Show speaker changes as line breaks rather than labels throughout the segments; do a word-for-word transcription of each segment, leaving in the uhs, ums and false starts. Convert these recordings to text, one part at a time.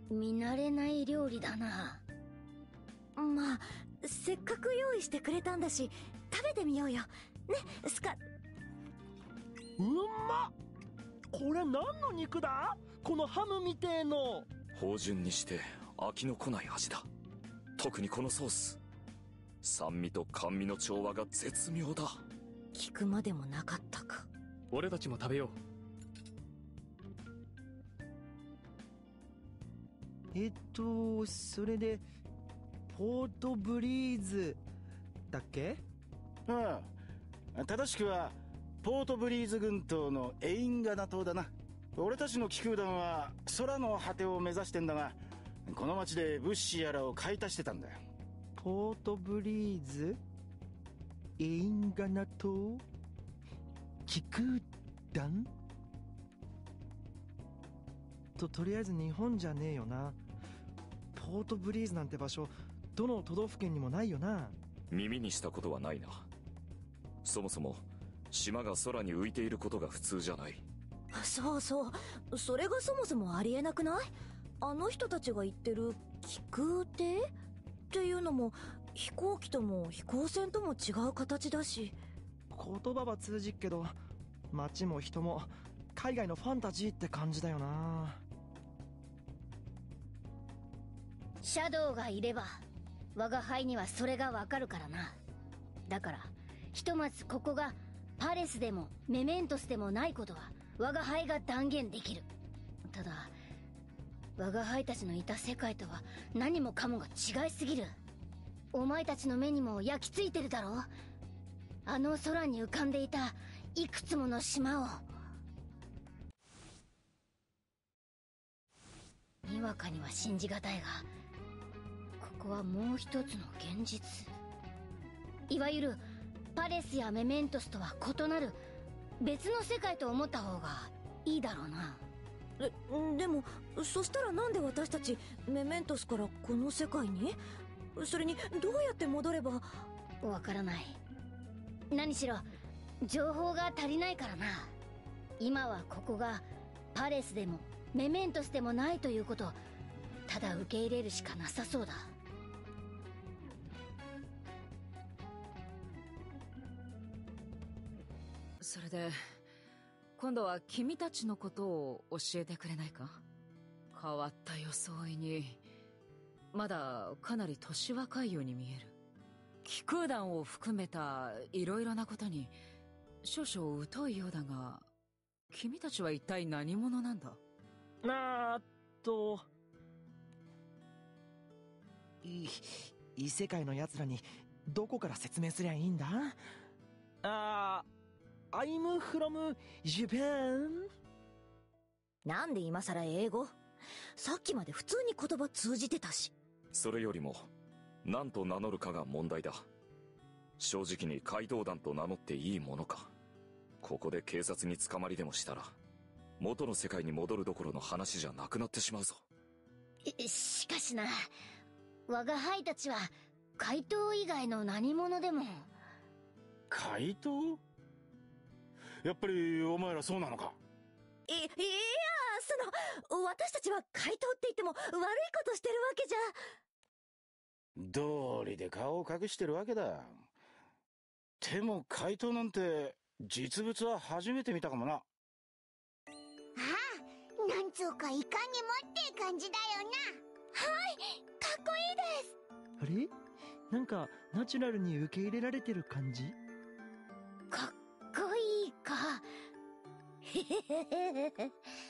見慣れない料理だな。
まあせっかく用意してくれたんだし食べてみようよね、スカ。
うまっ。これ何の肉だ？このハムみてえの。
芳醇にして飽きのこない味だ。特にこのソース、酸味と甘味の調和が絶妙だ。
聞くまでもなかったか。
俺たちも食べよう。
えっとそれでポートブリーズだっけ？
ああ、正しくはポートブリーズ群島のエインガナ島だな。俺たちの気空団は空の果てを目指してんだが、この町で物資やらを買い足してたんだよ。
ポートブリーズ、エインガナ島、気空団と、とりあえず日本じゃねえよな。ポートブリーズなんて場所どの都道府県にもないよな。
耳にしたことはないな。そもそも島が空に浮いていることが普通じゃない。
そうそう、それがそもそもありえなくない？あの人たちが言ってる気空艇っていうのも飛行機とも飛行船とも違う形だし。
言葉は通じっけど街も人も海外のファンタジーって感じだよな。
シャドウがいれば我が輩にはそれがわかるからな。だからひとまずここがパレスでもメメントスでもないことは我が輩が断言できる。ただ我が輩たちのいた世界とは何もかもが違いすぎる。お前たちの目にも焼き付いてるだろう。あの空に浮かんでいたいくつもの島を。にわかには信じがたいが、ここはもう一つの現実、いわゆるパレスやメメントスとは異なる別の世界と思った方がいいだろうな。
で, でもそしたらなんで私たちメメントスからこの世界に？それにどうやって戻れば？
わからない。何しろ情報が足りないからな。今はここがパレスでもメメントスでもないということ、ただ受け入れるしかなさそうだ。
それで今度は君たちのことを教えてくれないか？変わった装いにまだかなり年若いように見える。気空団を含めたいろいろなことに少々疎いようだが、君たちは一体何者なんだ？
なーっとい異世界のやつらにどこから説明すりゃいいんだ？あー、I'm from Japan。
なんで今さら英語？さっきまで普通に言葉通じてたし。
それよりも何と名乗るかが問題だ。正直に怪盗団と名乗っていいものか。ここで警察に捕まりでもしたら元の世界に戻るどころの話じゃなくなってしまうぞ。
しかしな、我が輩たちは怪盗以外の何者でも。
怪盗？やっぱりお前らそうなのか？
い、いや、その、私たちは怪盗って言っても悪いことしてるわけじゃ。
道理で顔を隠してるわけだ。でも怪盗なんて実物は初めて見たかもな。
ああ、なんつうかいかにもって感じだよな。
はい、かっこいいです。
あれ？なんかナチュラルに受け入れられてる感じ？
かっこいいか。へへへへへ。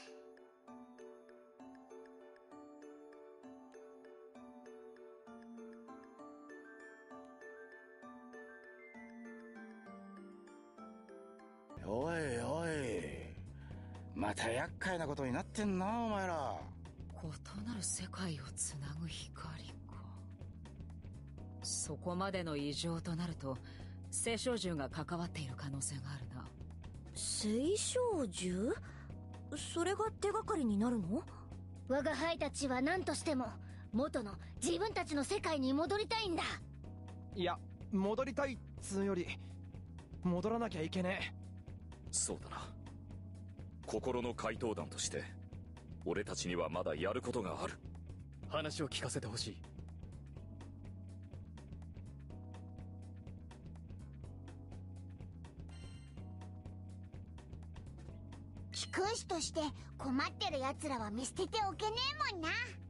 おいおい、また厄介なことになってんなお前ら。
異なる世界をつなぐ光か。そこまでの異常となると青少獣が関わっている可能性があるな。
青少獣？それが手がかりになるの？
我が輩たちは何としても元の自分たちの世界に戻りたいんだ。
いや、戻りたいっつうより戻らなきゃいけねえ。
そうだな。心の怪盗団として俺たちにはまだやることがある。
話を聞かせてほしい。
貴公子として困ってる奴らは見捨てておけねえもんな。